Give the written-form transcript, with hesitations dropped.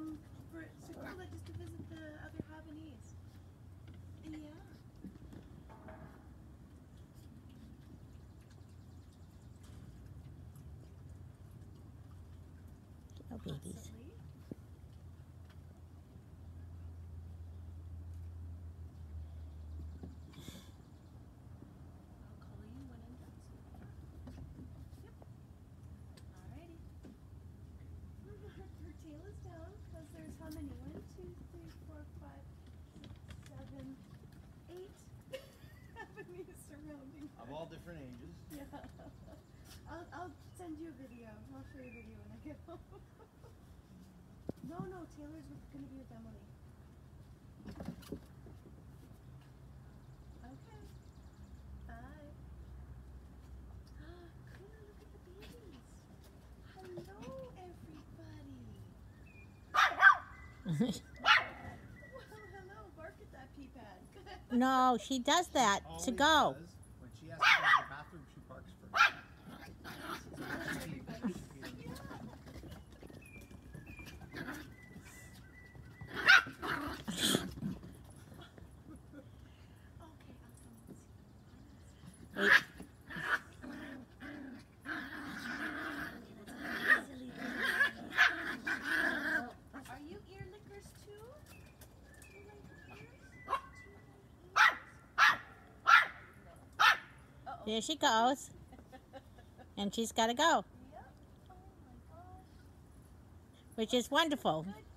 for Sakula just to visit the other Havanese. Yeah. Oh, babies. Possibly. I'll call you when I'm done. Yep. Alrighty. Her tail is down because there's how many? 1, 2, 3, 4, 5, 6, 7, 8 Havanese surrounding her. Of all different ages. Yeah. I'll send you a video. I'll show you a video when I get home. No, Taylor's going to be with Emily. Okay. Bye. Kuna, look at the babies. Hello, everybody. Well, hello. Bark at that pee pad. No, she does that Always to go. does. When she has to go to the bathroom, she barks first. Are you ear lickers too? Do you like ears? There she goes. And she's got to go, Yep. Oh my gosh. which is wonderful. Good